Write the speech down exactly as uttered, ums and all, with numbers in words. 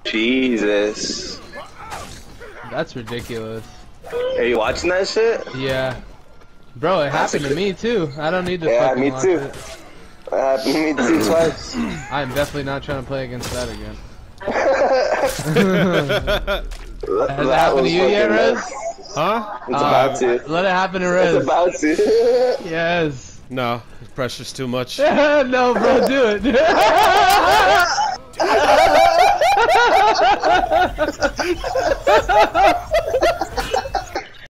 Jesus. That's ridiculous. Are you watching that shit? Yeah. Bro, it happened to me too. I don't need to Yeah, fucking me watch too. it. That happened to me too twice. I'm definitely not trying to play against that again. Has it happened to you yet, Rez? Huh? It's Uh, about to. Let it happen to Rez. It's about to. Yes. No, the pressure's too much. No, bro, do it.